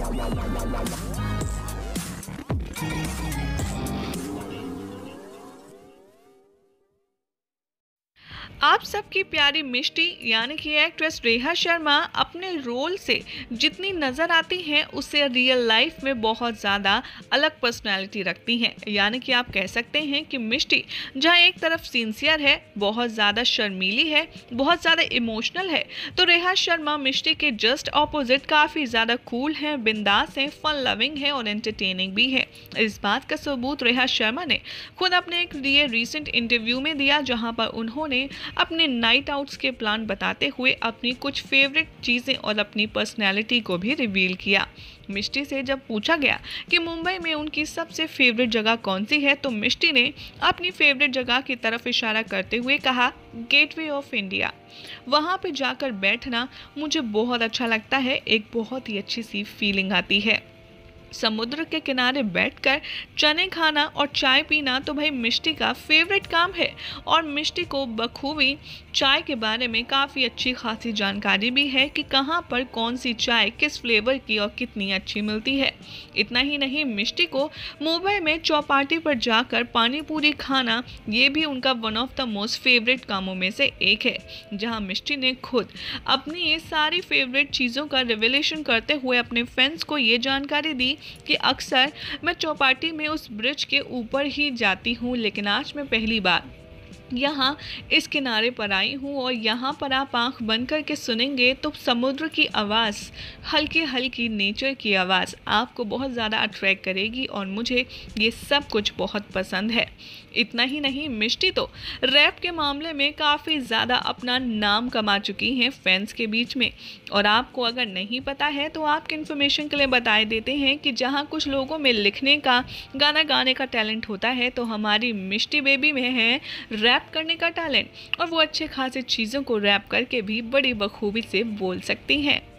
आप सबकी प्यारी मिष्टी यानी कि एक्ट्रेस रेखा शर्मा अपने रोल से जितनी नज़र आती हैं उससे रियल लाइफ में बहुत ज़्यादा अलग पर्सनालिटी रखती हैं। यानी कि आप कह सकते हैं कि मिष्टी जहाँ एक तरफ सिंसियर है, बहुत ज़्यादा शर्मीली है, बहुत ज़्यादा इमोशनल है, तो रेखा शर्मा मिष्टी के जस्ट ऑपोजिट काफ़ी ज़्यादा कूल हैं, बिंदास हैं, फन लविंग है और एंटरटेनिंग भी है। इस बात का सबूत रेखा शर्मा ने खुद अपने एक रिसेंट इंटरव्यू में दिया, जहाँ पर उन्होंने अपने नाइट आउट्स के प्लान बताते हुए अपनी कुछ फेवरेट चीज़ें और अपनी पर्सनैलिटी को भी रिवील किया। मिष्टी से जब पूछा गया कि मुंबई में उनकी सबसे फेवरेट जगह कौन सी है, तो मिष्टी ने अपनी फेवरेट जगह की तरफ इशारा करते हुए कहा, गेटवे ऑफ इंडिया। वहाँ पे जाकर बैठना मुझे बहुत अच्छा लगता है, एक बहुत ही अच्छी सी फीलिंग आती है। समुद्र के किनारे बैठकर चने खाना और चाय पीना तो भाई मिष्टी का फेवरेट काम है और मिष्टी को बखूबी चाय के बारे में काफ़ी अच्छी खासी जानकारी भी है कि कहाँ पर कौन सी चाय किस फ्लेवर की और कितनी अच्छी मिलती है। इतना ही नहीं, मिष्टी को मुंबई में चौपाटी पर जाकर पानी पूरी खाना ये भी उनका one of the most favourite कामों में से एक है, जहाँ मिष्टी ने खुद अपनी ये सारी फेवरेट चीज़ों का रिविलेशन करते हुए अपने फैंस को ये जानकारी दी कि अक्सर मैं चौपाटी में उस ब्रिज के ऊपर ही जाती हूँ, लेकिन आज मैं पहली बार यहाँ इस किनारे पर आई हूँ और यहाँ पर आप आंख बंद करके सुनेंगे तो समुद्र की आवाज़, हल्की हल्की नेचर की आवाज़ आपको बहुत ज़्यादा अट्रैक्ट करेगी और मुझे ये सब कुछ बहुत पसंद है। इतना ही नहीं, मिष्टी तो रैप के मामले में काफ़ी ज़्यादा अपना नाम कमा चुकी हैं फैंस के बीच में। और आपको अगर नहीं पता है तो आपके इन्फॉर्मेशन के लिए बताए देते हैं कि जहाँ कुछ लोगों में लिखने का, गाना गाने का टैलेंट होता है, तो हमारी मिष्टी बेबी में है रैप करने का टैलेंट, और वो अच्छे खासे चीज़ों को रैप करके भी बड़ी बखूबी से बोल सकती हैं।